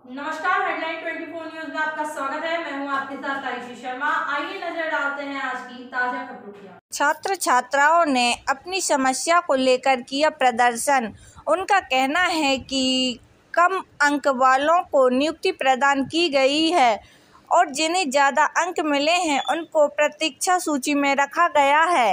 नमस्कार, headline 24 news में आपका स्वागत है। मैं हूं आपके साथ आयुषी शर्मा। आइए नजर डालते हैं आज की ताजा खबरों की। छात्र छात्राओं ने अपनी समस्या को लेकर किया प्रदर्शन। उनका कहना है कि कम अंक वालों को नियुक्ति प्रदान की गई है और जिन्हें ज्यादा अंक मिले हैं उनको प्रतीक्षा सूची में रखा गया है।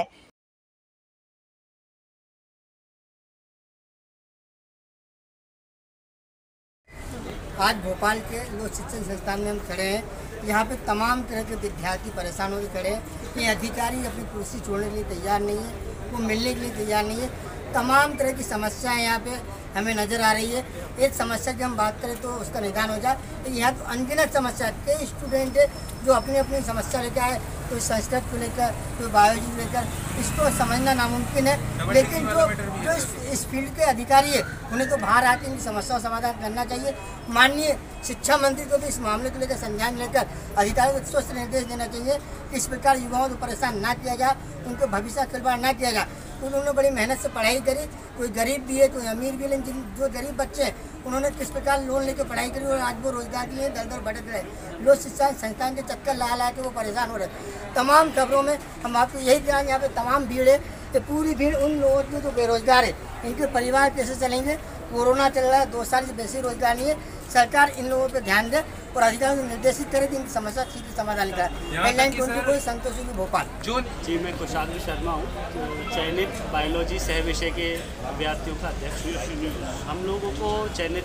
आज भोपाल के लोक शिक्षण संस्थान में हम खड़े हैं। यहाँ पे तमाम तरह के विद्यार्थी परेशान होकर खड़े हैं। ये अधिकारी अपनी कुर्सी छोड़ने के लिए तैयार नहीं है, वो मिलने के लिए तैयार नहीं है। तमाम तरह की समस्याएं यहाँ पे हमें नज़र आ रही है। एक समस्या की हम बात करें तो उसका निदान हो जाए, तो यहाँ तो अनगिनत समस्या, कई स्टूडेंट है जो अपनी अपनी समस्या लेकर आए, कोई संस्कृत को लेकर, कोई बायोलॉजी को लेकर, इसको समझना नामुमकिन है। लेकिन जो इस फील्ड के अधिकारी है उन्हें तो बाहर आकर इनकी समस्या का समाधान करना चाहिए। माननीय शिक्षा मंत्री को भी इस मामले को लेकर संज्ञान लेकर अधिकारियों को स्पष्ट निर्देश देना चाहिए कि इस प्रकार युवाओं को परेशान ना किया जाए, उनके भविष्य का खिलवाड़ ना किया जाए। उन्होंने बड़ी मेहनत से पढ़ाई करी, कोई गरीब भी है, कोई अमीर भी है, लेकिन जो गरीब बच्चे हैं उन्होंने किस प्रकार लोन लेकर पढ़ाई करी और आज वो रोजगार के लिए दर दर भटक रहे। लोक शिक्षा संस्थान के चक्कर ला के वो परेशान हो रहे। तमाम खबरों में हम आपको यही दिखा, यहाँ पे तमाम भीड़ है, तो पूरी भीड़ उन लोगों की जो बेरोजगार है, इनके परिवार कैसे चलेंगे। कोरोना चल रहा है, 2 साल से बेसी रोजगार नहीं है। सरकार इन लोगों पर ध्यान दे और अधिकारियों को निर्देशित करे कि इनकी समस्या ठीक समाधान निकाले। हेडलाइन 24 संतोष भोपाल। जी, मैं कुशाग्र शर्मा हूँ, तो चयनित बायोलॉजी सह विषय के अभ्यर्थियों का अध्यक्ष। हम लोगों को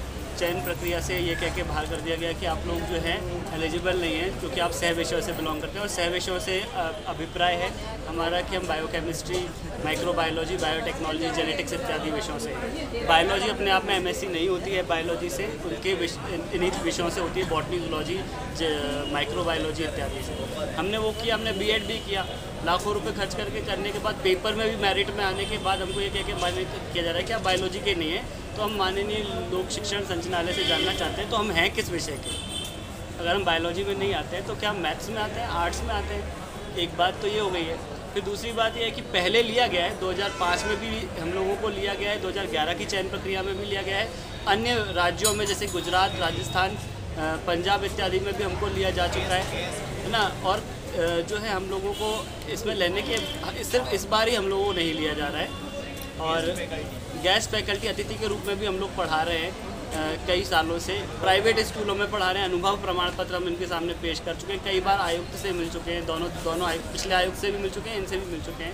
चयन प्रक्रिया से ये कह के बाहर कर दिया गया कि आप लोग जो हैं एलिजिबल नहीं हैं, क्योंकि आप सह विषयों से बिलोंग करते हैं। और सह विषयों से अभिप्राय है हमारा कि हम बायोकेमिस्ट्री, माइक्रोबायोलॉजी, बायोटेक्नोलॉजी, जेनेटिक्स इत्यादि विषयों से। बायोलॉजी अपने आप में एमएससी नहीं होती है, बायोलॉजी से उनके इन्हीं विषयों से होती है, बॉटनी, जूलॉजी, माइक्रोबायोलॉजी इत्यादि से। हमने वो किया, हमने बीएड भी किया, लाखों रुपए खर्च करके करने के बाद पेपर में भी मेरिट में आने के बाद हमको ये कह के मान्यता किया जा रहा है कि आप बायोलॉजी के नहीं है। तो हम माननीय लोक शिक्षण संचालनालय से जानना चाहते हैं तो हम हैं किस विषय के। अगर हम बायोलॉजी में नहीं आते हैं तो क्या हम मैथ्स में आते हैं, आर्ट्स में आते हैं? एक बात तो ये हो गई है। फिर दूसरी बात ये है कि पहले लिया गया है, 2005 में भी हम लोगों को लिया गया है, 2011 की चयन प्रक्रिया में भी लिया गया है। अन्य राज्यों में जैसे गुजरात, राजस्थान, पंजाब इत्यादि में भी हमको लिया जा चुका है ना। और जो है हम लोगों को इसमें लेने के सिर्फ इस बार ही हम लोगों को नहीं लिया जा रहा है। और गेस्ट फैकल्टी अतिथि के रूप में भी हम लोग पढ़ा रहे हैं कई सालों से। प्राइवेट स्कूलों में पढ़ा रहे हैं। अनुभव प्रमाण पत्र हम इनके सामने पेश कर चुके हैं। कई बार आयुक्त से मिल चुके हैं, दोनों आयुक्त, पिछले आयुक्त से भी मिल चुके हैं, इनसे भी मिल चुके हैं।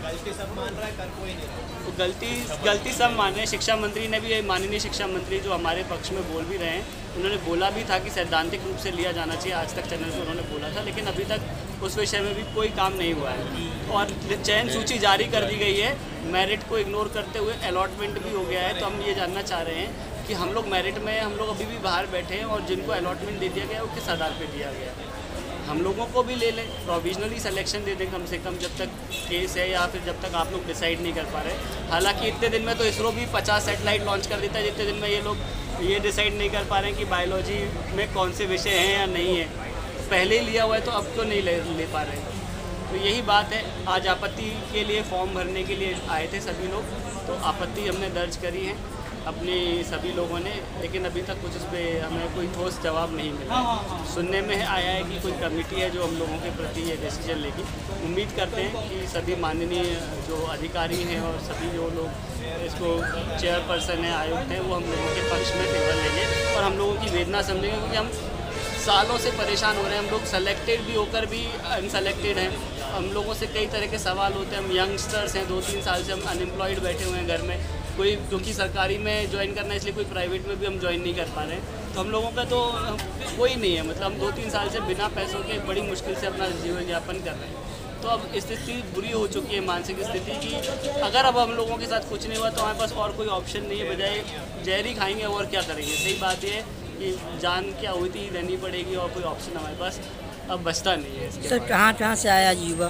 तो गलती सब मान रहे हैं। शिक्षा मंत्री ने भी, ये माननीय शिक्षा मंत्री जो हमारे पक्ष में बोल भी रहे हैं, उन्होंने बोला भी था कि सैद्धांतिक रूप से लिया जाना चाहिए, आज तक चैनल पर उन्होंने बोला था, लेकिन अभी तक उस विषय में भी कोई काम नहीं हुआ है। और चयन सूची जारी कर दी गई है, मेरिट को इग्नोर करते हुए अलॉटमेंट भी हो गया है। तो हम ये जानना चाह रहे हैं कि हम लोग मेरिट में, हम लोग अभी भी बाहर बैठे हैं और जिनको अलॉटमेंट दे दिया गया है वो किस आधार पर दिया गया है। हम लोगों को भी ले लें, प्रोविजनली सिलेक्शन दे दें कम से कम, जब तक केस है या फिर जब तक आप लोग डिसाइड नहीं कर पा रहे। हालांकि इतने दिन में तो इसरो भी 50 सैटेलाइट लॉन्च कर देता है, जितने दिन में ये लोग ये डिसाइड नहीं कर पा रहे हैं कि बायोलॉजी में कौन से विषय हैं या नहीं है। पहले ही लिया हुआ है तो अब तो नहीं ले पा रहे हैं। तो यही बात है। आज आपत्ति के लिए फॉर्म भरने के लिए आए थे सभी लोग, तो आपत्ति हमने दर्ज करी है अपने सभी लोगों ने, लेकिन अभी तक कुछ उस पर हमें कोई ठोस जवाब नहीं मिला। सुनने में आया है कि कोई कमेटी है जो हम लोगों के प्रति ये डिसीजन लेगी। उम्मीद करते हैं कि सभी माननीय जो अधिकारी हैं और सभी जो लोग इसको चेयरपर्सन हैं, आयुक्त हैं, वो हम लोगों के पक्ष में फेवर लेंगे और हम लोगों की वेदना समझेंगे, क्योंकि हम सालों से परेशान हो रहे हैं। हम लोग सेलेक्टेड भी होकर भी अनसेलेक्टेड हैं। हम लोगों से कई तरह के सवाल होते हैं। हम यंगस्टर्स हैं, 2-3 साल से हम अनएम्प्लॉयड बैठे हुए हैं घर में। कोई क्योंकि सरकारी में ज्वाइन करना है इसलिए कोई प्राइवेट में भी हम ज्वाइन नहीं कर पा रहे हैं। तो हम लोगों का तो कोई नहीं है, मतलब हम 2-3 साल से बिना पैसों के बड़ी मुश्किल से अपना जीवन यापन कर रहे हैं। तो अब स्थिति बुरी हो चुकी है, मानसिक स्थिति की। अगर अब हम लोगों के साथ कुछ नहीं हुआ तो हमारे पास और कोई ऑप्शन नहीं है, बजाय जहर ही खाएंगे और क्या करेंगे। सही बात ये है कि जान क्या हुई थी रहनी पड़ेगी और कोई ऑप्शन हमारे पास अब बचता नहीं है। सर कहाँ से आया युवा?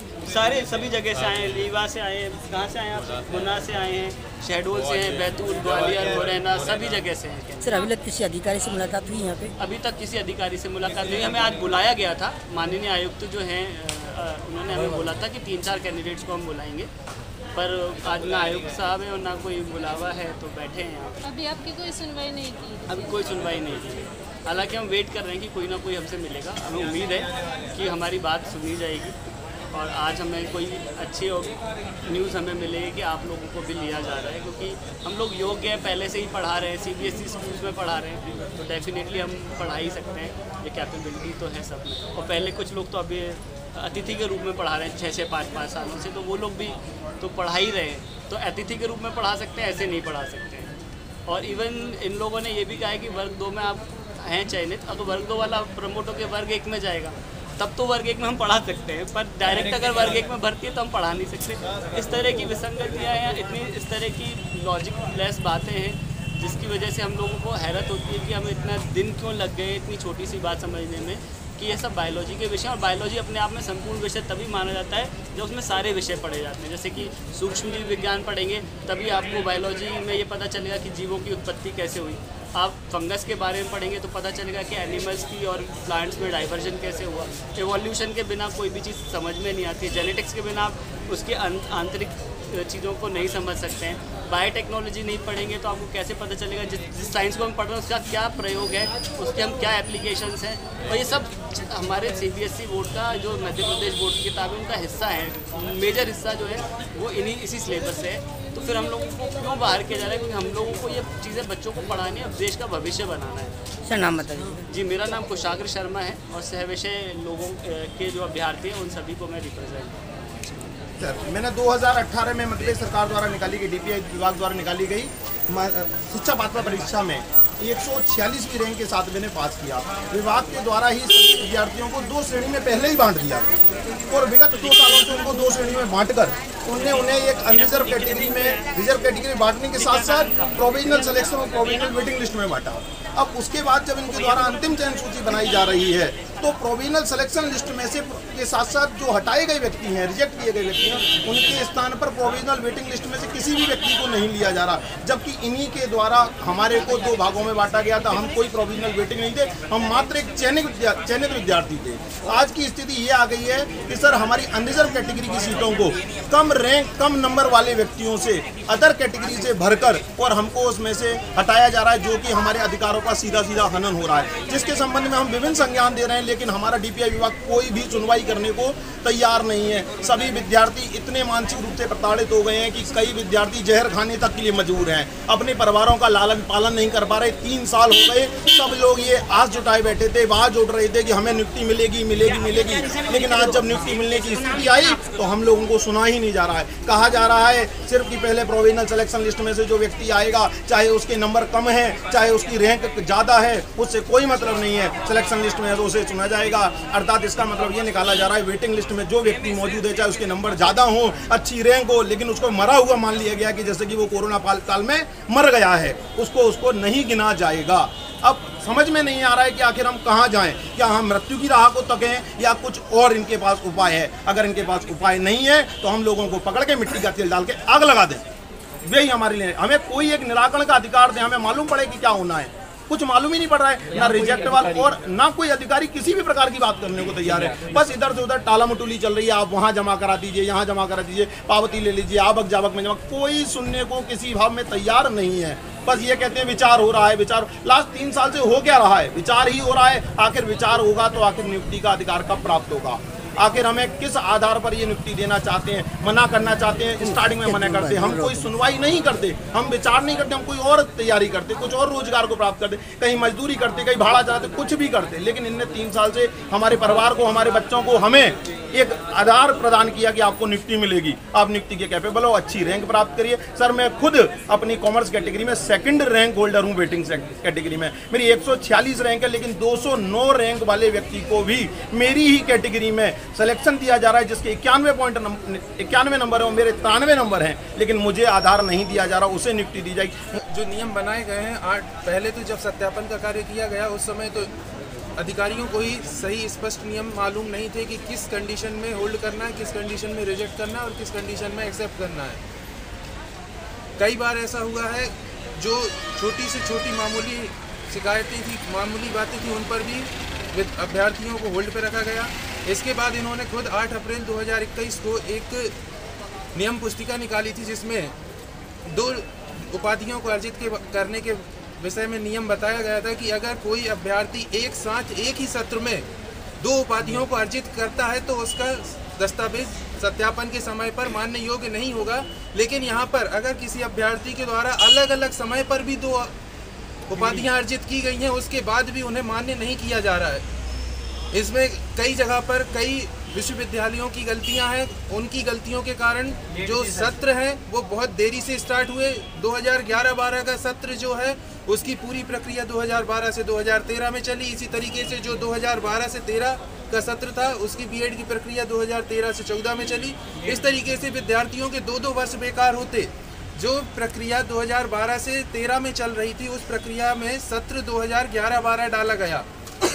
सभी जगह से आए हैं। रीवा से आए हैं। कहाँ से आए हैं आप? गुना से आए हैं, शहडोल से हैं, बैतूल, ग्वालियर, मुरैना, सभी जगह से हैं। सर अभी तक किसी अधिकारी से मुलाकात हुई यहाँ पे? अभी तक किसी अधिकारी से मुलाकात नहीं। हमें आज बुलाया गया था, माननीय आयुक्त जो हैं उन्होंने हमें बोला था कि 3-4 कैंडिडेट्स को हम बुलाएंगे, पर आज ना आयुक्त साहब है और ना कोई बुलावा है, तो बैठे हैं यहाँ। अभी आपकी कोई सुनवाई नहीं की? अभी कोई सुनवाई नहीं की। हालांकि हम वेट कर रहे हैं कि कोई ना कोई हमसे मिलेगा। हमें उम्मीद है कि हमारी बात सुनी जाएगी और आज हमें कोई अच्छी न्यूज़ हमें मिलेगी कि आप लोगों को भी लिया जा रहा है, क्योंकि हम लोग योग्य हैं, पहले से ही पढ़ा रहे हैं, CBSE स्कूल्स में पढ़ा रहे हैं, तो डेफिनेटली हम पढ़ा ही सकते हैं, ये कैपेबिलिटी तो है सब में। और पहले कुछ लोग तो अभी अतिथि के रूप में पढ़ा रहे हैं 6-6, 5-5 सालों से, तो वो लोग भी तो पढ़ा ही रहे हैं, तो अतिथि के रूप में पढ़ा सकते हैं, ऐसे नहीं पढ़ा सकते हैं। और इवन इन लोगों ने ये भी कहा है कि वर्ग 2 में आप हैं चयनित, अब तो वर्ग 2 वाला प्रमोट होकर वर्ग 1 में जाएगा, तब तो वर्ग 1 में हम पढ़ा सकते हैं, पर डायरेक्ट अगर वर्ग 1 में भर्ती है तो हम पढ़ा नहीं सकते। इस तरह की विसंगतियाँ हैं, इस तरह की लॉजिकलेस बातें हैं, जिसकी वजह से हम लोगों को हैरत होती है कि हमें इतना दिन क्यों लग गए इतनी छोटी सी बात समझने में कि ये सब बायोलॉजी के विषय। और बायोलॉजी अपने आप में संपूर्ण विषय तभी माना जाता है जब उसमें सारे विषय पढ़े जाते हैं। जैसे कि सूक्ष्म जीव विज्ञान पढ़ेंगे तभी आपको बायोलॉजी में ये पता चलेगा कि जीवों की उत्पत्ति कैसे हुई। आप फंगस के बारे में पढ़ेंगे तो पता चलेगा कि एनिमल्स की और प्लांट्स में डाइवर्जन कैसे हुआ। एवोल्यूशन के बिना कोई भी चीज़ समझ में नहीं आती है। जेनेटिक्स के बिना आप उसके आंतरिक चीज़ों को नहीं समझ सकते हैं। बायोटेक्नोलॉजी नहीं पढ़ेंगे तो आपको कैसे पता चलेगा जिस साइंस को हम पढ़ रहे हैं उसका क्या प्रयोग है, उसके हम क्या एप्लीकेशंस हैं। और ये सब हमारे CBSE बोर्ड का, जो मध्य प्रदेश बोर्ड की किताबें उनका हिस्सा है, मेजर हिस्सा जो है वो इसी सिलेबस से है। तो फिर हम लोगों को क्यों बाहर किया जा रहा है? क्योंकि हम लोगों को ये चीज़ें बच्चों को पढ़ानी है और देश का भविष्य बनाना है। सर नाम बताइए। जी, मेरा नाम कुशाग्र शर्मा है और सह विषय लोगों के जो अभ्यर्थी हैं उन सभी को मैं रिप्रेजेंट। मैंने 2018 में मध्य प्रदेश सरकार द्वारा निकाली गई, DPI विभाग द्वारा निकाली गई शिक्षा पात्रता परीक्षा में 146वीं रैंक के साथ मैंने पास किया। विभाग के द्वारा ही सभी विद्यार्थियों को 2 श्रेणी में पहले ही बांट दिया और विगत 2 सालों से उनको 2 श्रेणी में बांटकर उन्हें एक अनरिजर्व कैटेगरी में रिजर्व कैटेगरी बांटने के साथ साथ प्रोविजनल सिलेक्शन और प्रोविजनल वेटिंग लिस्ट में बांटा। अब उसके बाद जब इनके द्वारा अंतिम चयन सूची बनाई जा रही है तो प्रोविजनल सिलेक्शन लिस्ट में से के साथ साथ जो हटाए गए व्यक्ति हैं, रिजेक्ट किए गए व्यक्ति हैं, उनके स्थान पर प्रोविजनल वेटिंग लिस्ट में से किसी भी व्यक्ति को नहीं लिया जा रहा। जबकि इन्हीं के द्वारा हमारे को 2 भागों में बांटा गया था। हम कोई प्रोविजनल वेटिंग नहीं थे, हम मात्र एक चयनित विद्यार्थी थे। आज की स्थिति ये आ गई है कि सर हमारी अनरिजर्व कैटेगरी की सीटों को कम रैंक, कम नंबर वाले व्यक्तियों से अदर कैटेगरी से भरकर और हमको उसमें से हटाया जा रहा है, जो कि हमारे अधिकारों का सीधा सीधा हनन हो रहा है, जिसके संबंध में हम विभिन्न संज्ञान दे रहे हैं, लेकिन हमारा DPI विभाग कोई भी सुनवाई करने को तैयार नहीं है। सभी विद्यार्थी इतने मानसिक रूप से प्रताड़ित हो गए हैं कि कई विद्यार्थी जहर खाने तक के लिए मजबूर हैं, अपने परिवारों का लालन पालन नहीं कर पा रहे। 3 साल हो गए, सब लोग ये आस जुटाए बैठे थे, आवाज उठ रहे थे कि हमें नियुक्ति मिलेगी मिलेगी मिलेगी, लेकिन आज जब नियुक्ति मिलने की स्थिति आई तो हम लोगों को सुना ही नहीं जा रहा है। कहा जा रहा है सिर्फ कि पहले प्रोविजनल सिलेक्शन लिस्ट में से जो व्यक्ति आएगा, चाहे उसके नंबर कम है चाहे उसकी रैंक ज़्यादा है, उससे कोई मतलब नहीं है, सिलेक्शन लिस्ट में तो उसे चुना जाएगा। अर्थात इसका मतलब ये निकाला जा रहा है वेटिंग लिस्ट में जो व्यक्ति मौजूद है, चाहे उसके नंबर ज़्यादा हो, अच्छी रैंक हो, लेकिन उसको मरा हुआ मान लिया गया कि जैसे कि वो कोरोना काल में मर गया है, उसको नहीं गिना जाएगा। अब समझ में नहीं आ रहा है कि आखिर हम कहाँ जाएं, क्या हम मृत्यु की राह को तकें या कुछ और इनके पास उपाय है। अगर इनके पास उपाय नहीं है तो हम लोगों को पकड़ के मिट्टी का तेल डाल के आग लगा दें, वही हमारे लिए। हमें कोई एक निराकरण का अधिकार दें, हमें मालूम पड़े कि क्या होना है। कुछ मालूम ही नहीं पड़ रहा है, ना रिजेक्ट वाला और ना कोई अधिकारी किसी भी प्रकार की बात करने को तैयार है। बस इधर से उधर टाला मटोली चल रही है, आप वहाँ जमा करा दीजिए, यहाँ जमा करा दीजिए, पावती ले लीजिए, आवक जावक में जमा, कोई सुनने को किसी भाव में तैयार नहीं है। बस ये कहते हैं विचार हो रहा है, विचार। लास्ट 3 साल से हो क्या रहा है? विचार ही हो रहा है। आखिर विचार होगा तो आखिर नियुक्ति का अधिकार कब प्राप्त होगा? आखिर हमें किस आधार पर ये नियुक्ति देना चाहते हैं, मना करना चाहते हैं? स्टार्टिंग में मना करते हैं, हम कोई सुनवाई नहीं करते, हम विचार नहीं करते, हम कोई और तैयारी करते, कुछ और रोजगार को प्राप्त करते, कहीं मजदूरी करते, कहीं भाड़ा चलाते, कुछ भी करते। लेकिन इनने 3 साल से हमारे परिवार को, हमारे बच्चों को, हमें एक आधार प्रदान किया कि आपको नियुक्ति मिलेगी, आप नियुक्ति के कैपेबल हो, अच्छी रैंक प्राप्त करिए। सर मैं खुद अपनी कॉमर्स कैटेगरी में 2nd रैंक होल्डर हूँ, वेटिंग कैटेगरी में मेरी 146 रैंक है, लेकिन 209 रैंक वाले व्यक्ति को भी मेरी ही कैटेगरी में सिलेक्शन दिया जा रहा है, जिसके 91 नंबर है, मेरे 93 नंबर हैं, लेकिन मुझे आधार नहीं दिया जा रहा, उसे नियुक्ति दी जाएगी। जो नियम बनाए गए हैं, पहले तो जब सत्यापन का कार्य किया गया उस समय तो अधिकारियों को ही सही स्पष्ट नियम मालूम नहीं थे कि किस कंडीशन में होल्ड करना है, किस कंडीशन में रिजेक्ट करना है और किस कंडीशन में एक्सेप्ट करना है। कई बार ऐसा हुआ है जो छोटी से छोटी मामूली शिकायतें थी, मामूली बातें थी, उन पर भी अभ्यर्थियों को होल्ड पे रखा गया। इसके बाद इन्होंने खुद 8 अप्रैल 2021 को एक नियम पुस्तिका निकाली थी, जिसमें 2 उपाधियों को अर्जित करने के विषय में नियम बताया गया था कि अगर कोई अभ्यर्थी एक साथ एक ही सत्र में 2 उपाधियों को अर्जित करता है तो उसका दस्तावेज सत्यापन के समय पर मान्य योग्य नहीं होगा। लेकिन यहाँ पर अगर किसी अभ्यर्थी के द्वारा अलग अलग समय पर भी 2 उपाधियाँ अर्जित की गई हैं, उसके बाद भी उन्हें मान्य नहीं किया जा रहा है। इसमें कई जगह पर कई विश्वविद्यालयों की गलतियां हैं। उनकी गलतियों के कारण जो सत्र हैं वो बहुत देरी से स्टार्ट हुए। 2011-12 का सत्र जो है उसकी पूरी प्रक्रिया 2012 से 2013 में चली। इसी तरीके से जो 2012 से 13 का सत्र था उसकी बीएड की प्रक्रिया 2013 से 14 में चली। इस तरीके से विद्यार्थियों के 2-2 वर्ष बेकार होते। जो प्रक्रिया 2012 से 13 में चल रही थी उस प्रक्रिया में सत्र 2011-12 डाला गया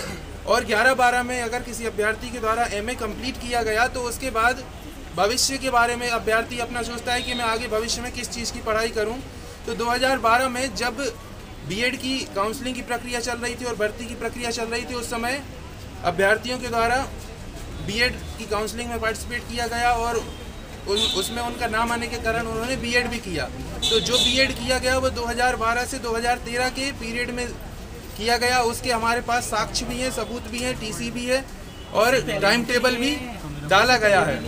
और 11-12 में अगर किसी अभ्यर्थी के द्वारा एमए कंप्लीट किया गया तो उसके बाद भविष्य के बारे में अभ्यर्थी अपना सोचता है कि मैं आगे भविष्य में किस चीज़ की पढ़ाई करूं। तो 2012 में जब बीएड की काउंसलिंग की प्रक्रिया चल रही थी और भर्ती की प्रक्रिया चल रही थी उस समय अभ्यर्थियों के द्वारा बीएड की काउंसलिंग में पार्टिसिपेट किया गया और उसमें उनका नाम आने के कारण उन्होंने बीएड भी किया। तो जो बीएड किया गया वो 2012 से 2013 के पीरियड में किया गया। उसके हमारे पास साक्ष्य भी हैं, सबूत भी हैं, टीसी भी है और टाइम टेबल भी डाला गया है।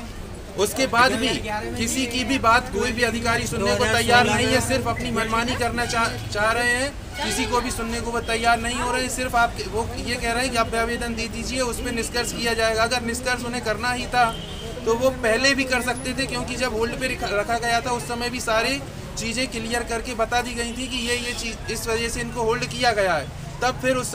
उसके बाद भी किसी की भी बात कोई भी अधिकारी सुनने को तैयार नहीं है, सिर्फ अपनी मनमानी करना चाह रहे हैं। किसी को भी सुनने को वो तैयार नहीं हो रहे हैं। सिर्फ आप वो ये कह रहे हैं कि आप आवेदन दे दीजिए, उस पर निष्कर्ष किया जाएगा। अगर निष्कर्ष उन्हें करना ही था तो वो पहले भी कर सकते थे, क्योंकि जब होल्ड पे रखा गया था उस समय भी सारी चीज़ें क्लियर करके बता दी गई थी कि ये चीज़ इस वजह से इनको होल्ड किया गया है। तब फिर उस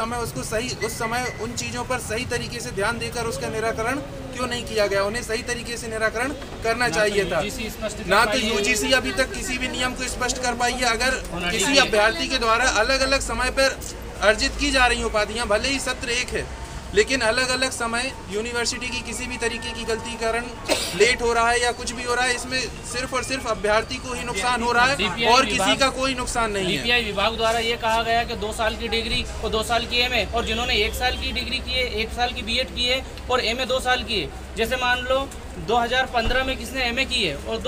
समय उन चीज़ों पर सही तरीके से ध्यान देकर उसका निराकरण क्यों नहीं किया गया? उन्हें सही तरीके से निराकरण करना चाहिए था। ना तो यूजीसी अभी तक किसी भी नियम को स्पष्ट कर पाई है। अगर किसी अभ्यर्थी के द्वारा अलग अलग समय पर अर्जित की जा रही उपाधियाँ, भले ही सत्र एक है लेकिन अलग अलग समय यूनिवर्सिटी की किसी भी तरीके की गलती के कारण लेट हो रहा है या कुछ भी हो रहा है, इसमें सिर्फ और सिर्फ अभ्यर्थी को ही नुकसान हो रहा है और किसी का कोई नुकसान नहीं है। डीपीआई विभाग द्वारा ये कहा गया कि 2 साल की डिग्री और 2 साल की एमए, और जिन्होंने 1 साल की डिग्री की है, 1 साल की बीएड की है और एमए 2 साल की है, जैसे मान लो 2015 में किसने एमए की है और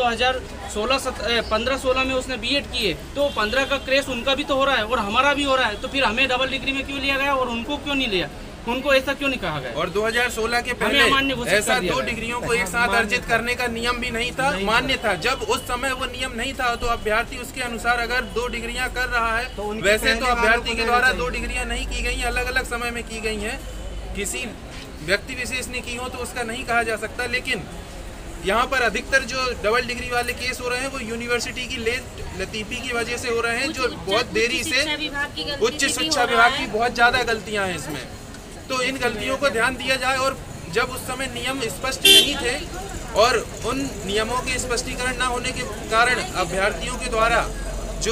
2015-16 में उसने बीएड की है, तो 15 का क्रेस उनका भी तो हो रहा है और हमारा भी हो रहा है। तो फिर हमें डबल डिग्री में क्यों लिया गया और उनको क्यों नहीं लिया? उनको ऐसा क्यों नहीं कहा गया? और 2016 के पहले ऐसा 2 डिग्रियों को एक साथ अर्जित करने का नियम भी नहीं था, मान्य था। जब उस समय वो नियम नहीं था तो अभ्यर्थी उसके अनुसार अगर 2 डिग्रियां कर रहा है तो वैसे तो अभ्यर्थी के द्वारा 2 डिग्रियां नहीं की गई, अलग अलग समय में की गई हैं। किसी व्यक्ति विशेष ने की हो तो उसका नहीं कहा जा सकता। लेकिन यहाँ पर अधिकतर जो डबल डिग्री वाले केस हो रहे हैं वो यूनिवर्सिटी की लेट लतीफी की वजह से हो रहे हैं, जो बहुत देरी से उच्च शिक्षा विभाग की बहुत ज़्यादा गलतियाँ हैं इसमें। तो इन गलतियों को ध्यान दिया जाए। और जब उस समय नियम स्पष्ट नहीं थे और उन नियमों के स्पष्टीकरण न होने के कारण अभ्यर्थियों के द्वारा जो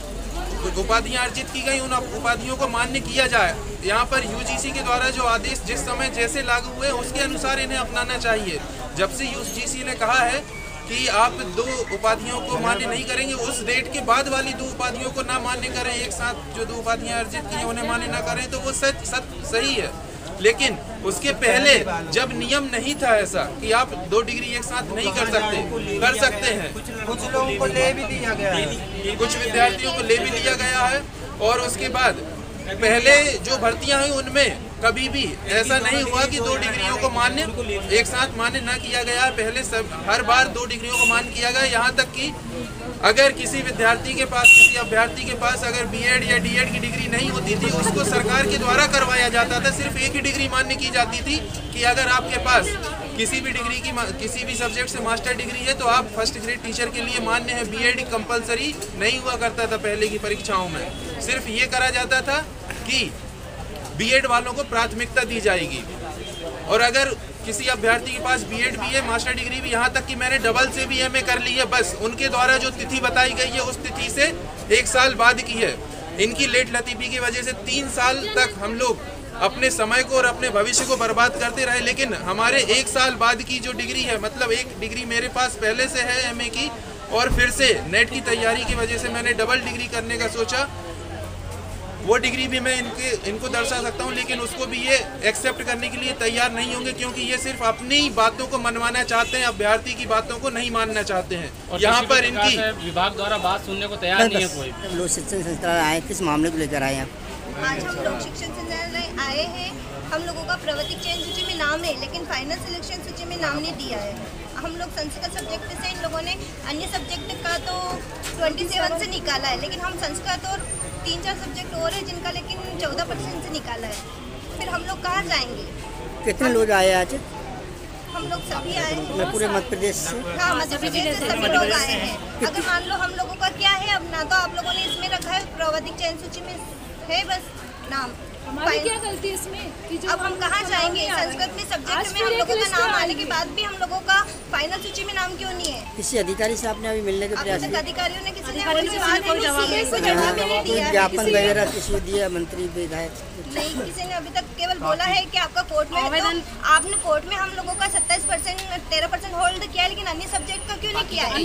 उपाधियां अर्जित की गई उन उपाधियों को मान्य किया जाए। यहाँ पर यूजीसी के द्वारा जो आदेश जिस समय जैसे लागू हुए उसके अनुसार इन्हें अपनाना चाहिए। जब से यूजीसी ने कहा है कि आप 2 उपाधियों को मान्य नहीं करेंगे, उस डेट के बाद वाली 2 उपाधियों को ना मान्य करें, एक साथ जो 2 उपाधियां अर्जित की हैं उन्हें मान्य ना करें, तो वो सही है। लेकिन उसके पहले जब नियम नहीं था ऐसा कि आप 2 डिग्री एक साथ नहीं कर सकते हैं, कुछ लोगों को ले भी दिया गया है, कुछ विद्यार्थियों को ले भी लिया गया है। और उसके बाद पहले जो भर्तियां हुई उनमें कभी भी ऐसा नहीं हुआ कि 2 डिग्रियों को मान्य एक साथ मान्य ना किया गया। पहले हर बार 2 डिग्रियों को मान्य किया गया। यहाँ तक कि अगर किसी विद्यार्थी के पास, किसी अभ्यर्थी के पास अगर बीएड या डीएड की डिग्री नहीं होती थी, उसको सरकार के द्वारा करवाया जाता था। सिर्फ एक ही डिग्री मान्य की जाती थी कि अगर आपके पास किसी भी डिग्री की किसी भी सब्जेक्ट से मास्टर डिग्री है तो आप फर्स्ट ग्रेड टीचर के लिए मान्य है। बीएड कंपलसरी नहीं हुआ करता था पहले की परीक्षाओं में। सिर्फ ये करा जाता था कि बीएड वालों को प्राथमिकता दी जाएगी। और अगर किसी अभ्यर्थी के पास बीएड भी है, मास्टर डिग्री भी, यहाँ तक कि मैंने डबल से भी एमए कर ली है, बस उनके द्वारा जो तिथि बताई गई है उस तिथि से 1 साल बाद की है। इनकी लेट लतीफी की वजह से 3 साल तक हम लोग अपने समय को और अपने भविष्य को बर्बाद करते रहे। लेकिन हमारे 1 साल बाद की जो डिग्री है, मतलब एक डिग्री मेरे पास पहले से है एमए की, और फिर से नेट की तैयारी की वजह से मैंने डबल डिग्री करने का सोचा। वो डिग्री भी मैं इनको दर्शा सकता हूँ, लेकिन उसको भी ये एक्सेप्ट करने के लिए तैयार नहीं होंगे, क्योंकि ये सिर्फ अपनी ही बातों को मनवाना चाहते हैं, अभ्यर्थी की बातों को नहीं मानना चाहते हैं। और यहाँ पर इनकी विभाग द्वारा बात सुनने को तैयार नहीं है कोई। लोक शिक्षण संस्थान आए, किस मामले को लेकर आए आप? आज हम लोग शिक्षण संस्थान आए हैं। हम लोगों का प्रवर्तिक चयन सूची में नाम है, लेकिन फाइनल सिलेक्शन सूची में नाम नहीं दिया है। हम लोग संस्कृत सब्जेक्ट से, इन लोगों ने अन्य सब्जेक्ट का तो 27 से निकाला है, लेकिन हम संस्कृत और 3-4 सब्जेक्ट और है जिनका लेकिन 14% से निकाला है। फिर हम लोग कहाँ जाएंगे? कितने लोग आए आज? हम लोग सभी आए हैं पूरे मध्य प्रदेश से। हाँ, मध्य प्रदेश से सभी लोग आए हैं। अगर मान लो हम लोगों का क्या है, अब ना तो आप लोगों ने इसमें रखा है प्रवर्तिक चयन सूची में है बस नाम, हमारी क्या गलती है इसमें कि जो अब हम कहाँ जाएंगे? संस्कृत में सब्जेक्ट में हम लोगों का नाम आने के बाद भी हम लोगों का फाइनल सूची में नाम क्यों नहीं है? किसी अधिकारी से आपने अभी मिलने के प्रयास किए? अधिकारियों ने किसी ने कोई ज्ञापन वगैरह किसी को दिया? मंत्री, विधायक? नहीं, किसी ने अभी तक केवल बोला है कि आपका कोर्ट में आवेदन, आपने कोर्ट में हम लोगों का 27% 13% होल्ड किया है, लेकिन अन्य सब्जेक्ट का क्यों नहीं किया है?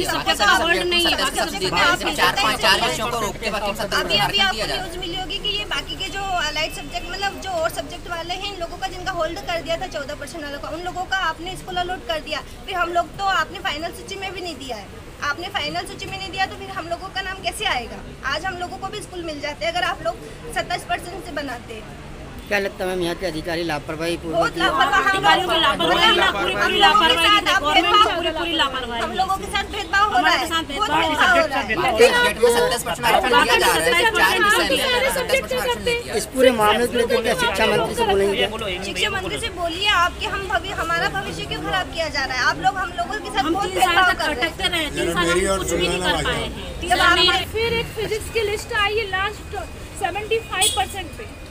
अभी आपको न्यूज मिली होगी कि ये बाकी के जो अलाइड सब्जेक्ट, मतलब जो और सब्जेक्ट वाले हैं, इन लोगों का जिनका होल्ड कर दिया था 14% वालों का, उन लोगों का आपने स्कूल अलॉट कर दिया। फिर हम लोग तो आपने फाइनल सूची में भी नहीं दिया है। आपने फाइनल सूची में नहीं दिया तो फिर हम लोगों का नाम कैसे आएगा? आज हम लोगों को भी स्कूल मिल जाते अगर आप लोग 27% से बनाते। क्या लगता है मैम, यहाँ के अधिकारी लापरवाही बहुत लापरवाही, हम लोगों के साथ भेदभाव हो रहा है, बहुत भेदभाव हो रहा है। इस पूरे मामले को लेकर क्या शिक्षा मंत्री से बोलेंगे? शिक्षा मंत्री से बोलिए आप कि हमारा भविष्य क्यों खराब किया जा रहा है? आप लोग हम लोगों के साथ बहुत भेदभाव कर रहे हैं। कुछ भी नहीं कर पाए हैं। फिर एक फिजिक्स की लिस्ट आई है लास्ट 75% पे,